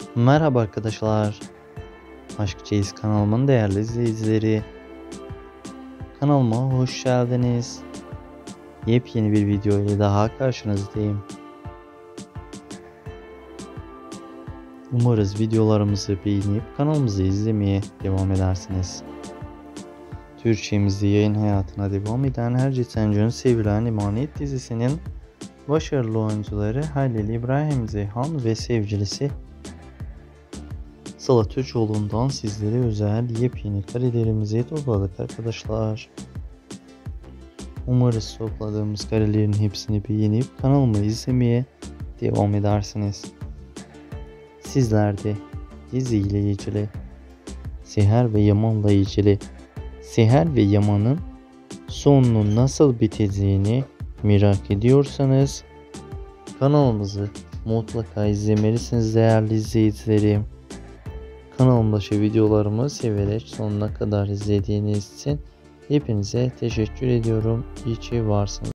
Merhaba arkadaşlar. Aşk Çeyiz kanalımın değerli izleyicileri. Kanalıma hoş geldiniz. Yepyeni bir video ile daha karşınızdayım. Umarız videolarımızı beğenip kanalımızı izlemeye devam edersiniz. Türkçemizde yayın hayatına devam eden her geçen gün sevilen Emanet dizisinin başarılı oyuncuları Halil İbrahim Ceyhan ve sevgilisi Sıla Türkoğlu'ndan sizlere özel yepyeni karelerimizi topladık arkadaşlar. Umarız topladığımız karelerin hepsini beğenip kanalımı izlemeye devam edersiniz. Sizler de dizi ile ilgili, Seher ve Yaman'la ilgili, Seher ve Yaman'ın sonunun nasıl biteceğini merak ediyorsanız kanalımızı mutlaka izlemelisiniz değerli izleyicilerim. Kanalımdaki videolarımı severek sonuna kadar izlediğiniz için hepinize teşekkür ediyorum. İyi ki varsınız.